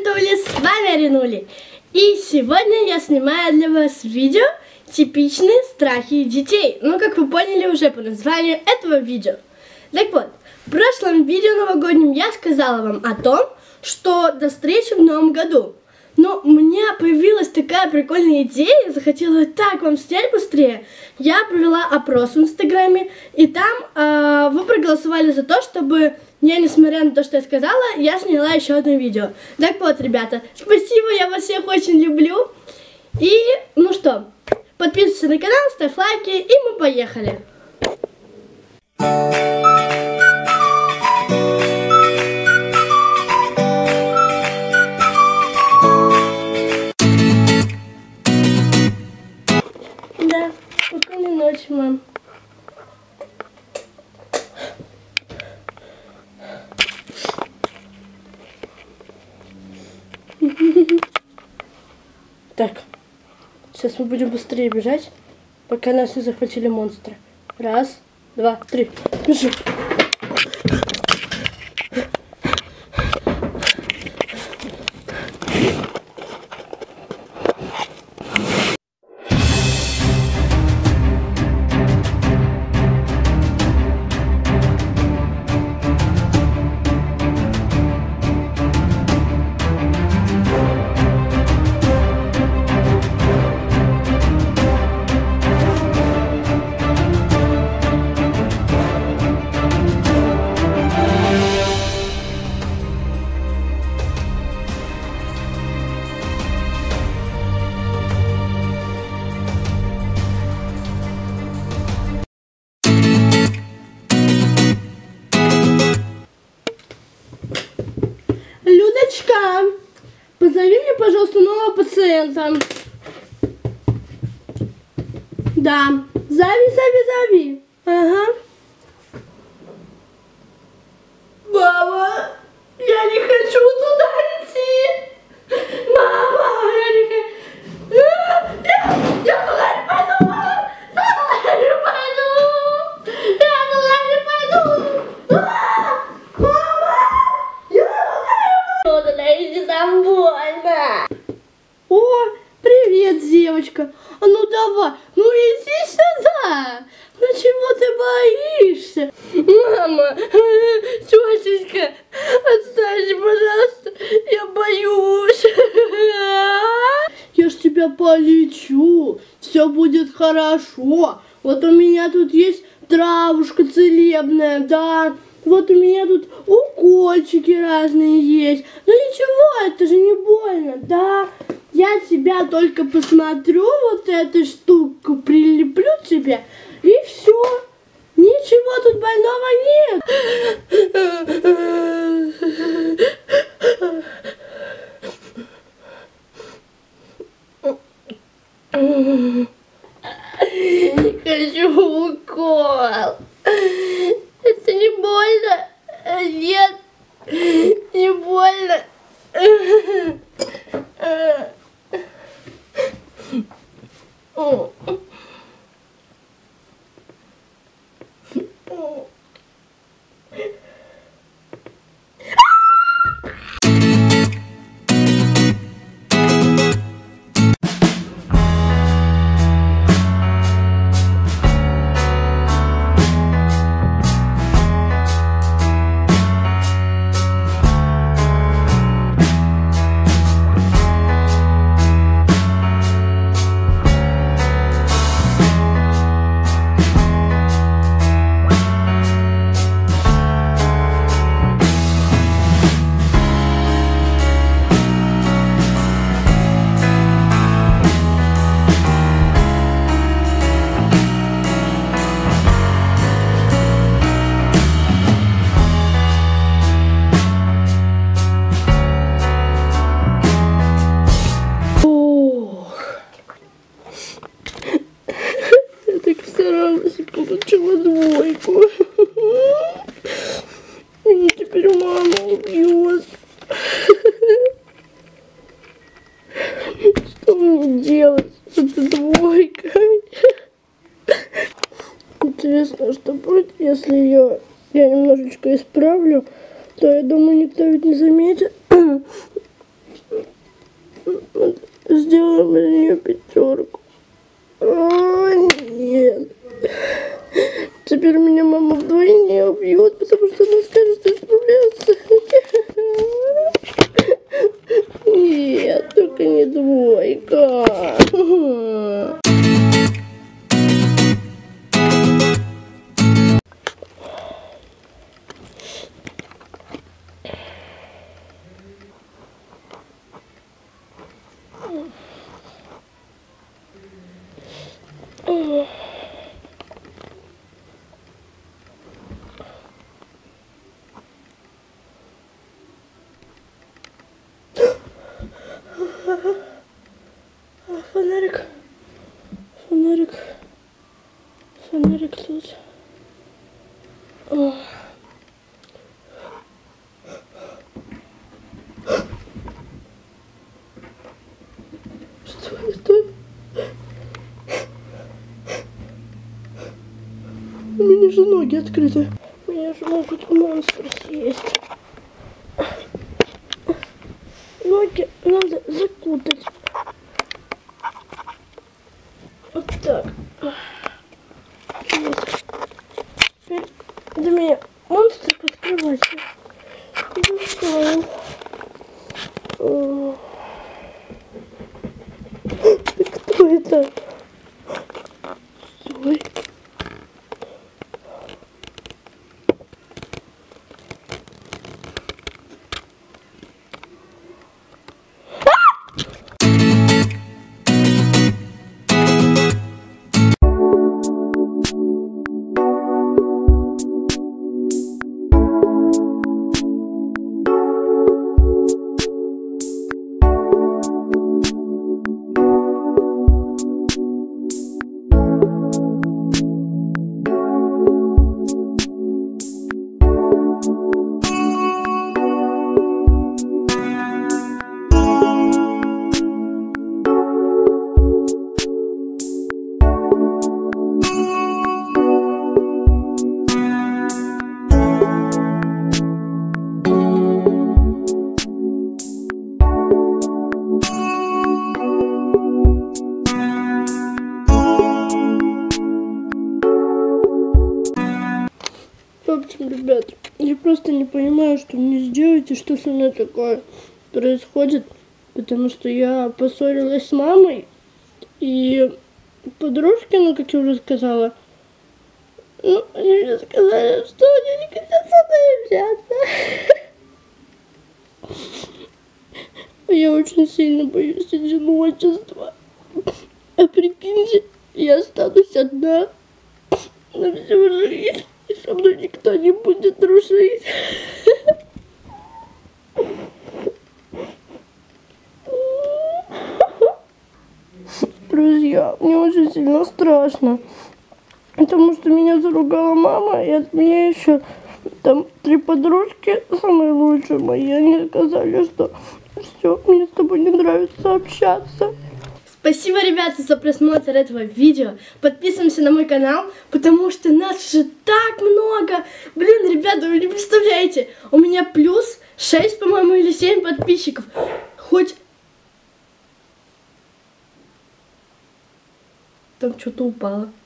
Привет, с вами Аринули. И сегодня я снимаю для вас видео «Типичные страхи детей». Ну, как вы поняли уже по названию этого видео. Так вот, в прошлом видео новогоднем я сказала вам о том, что до встречи в новом году. Но у меня появилась такая прикольная идея, я захотела так вам снять быстрее. Я провела опрос в Инстаграме, и там вы проголосовали за то, чтобы я, несмотря на то, что я сказала, я сняла еще одно видео. Так вот, ребята, спасибо, я вас всех очень люблю. И, ну что, подписывайся на канал, ставь лайки, и мы поехали. Да, спокойной ночи, мам. Так, сейчас мы будем быстрее бежать, пока нас не захватили монстры. Раз, два, три, бежим. Людочка, позови мне, пожалуйста, нового пациента. Да, зови. Ага. Мама, я не хочу туда идти. Мама, я не хочу. Я туда не пойду, мама. Я туда не пойду. Иди, там больно. О, привет, девочка. А ну давай, ну иди сюда. Ну чего ты боишься? Мама, тетечка, отстаньте, пожалуйста, я боюсь. Я ж тебя полечу, все будет хорошо. Вот у меня тут есть травушка целебная, да. Вот у меня тут укольчики разные есть. Ну ничего, это же не больно, да? Я тебя только посмотрю, вот эту штуку прилеплю тебе, и все. Ничего тут больного нет. Не хочу укол. Это не больно? Нет, не больно. Получила двойку. Теперь мама убьет. Что мне делать с этой двойкой? Интересно, что будет, если я немножечко исправлю, то я думаю, никто ведь не заметит. сделаем из нее 5. О, нет. Теперь меня мама вдвойне убьет, потому что она скажет, что исправляется. Нет, только не 2. Фонарик. Фонарик тут. О. Что это? У меня же ноги открыты. Меня же могут монстры съесть. Ноги надо закутать. Вот так. Есть. Теперь для меня монстры под кроватью. Достаем. Кто это? Стой. В общем, ребят, я просто не понимаю, что мне сделать и что со мной такое происходит, потому что я поссорилась с мамой и подружки, ну, как я уже сказала, ну, они мне сказали, что они не хотят со мной общаться. Я очень сильно боюсь одиночества. А прикиньте, я останусь одна на всю жизнь. И со мной никто не будет дружить. Друзья, мне очень сильно страшно. Потому что меня заругала мама, и от меня еще там 3 подружки, самые лучшие мои, они сказали, что все, мне с тобой не нравится общаться. Спасибо, ребята, за просмотр этого видео. Подписываемся на мой канал, потому что нас же так много. Блин, ребята, вы не представляете. У меня плюс 6, по-моему, или 7 подписчиков. Хоть... Там что-то упало.